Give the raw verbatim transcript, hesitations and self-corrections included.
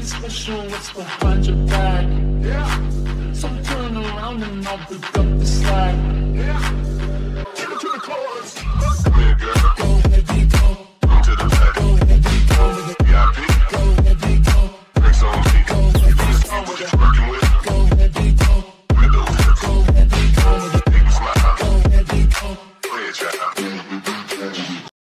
special, what's behind your back? Yeah. So turn around and I'll pick up the slack. Yeah.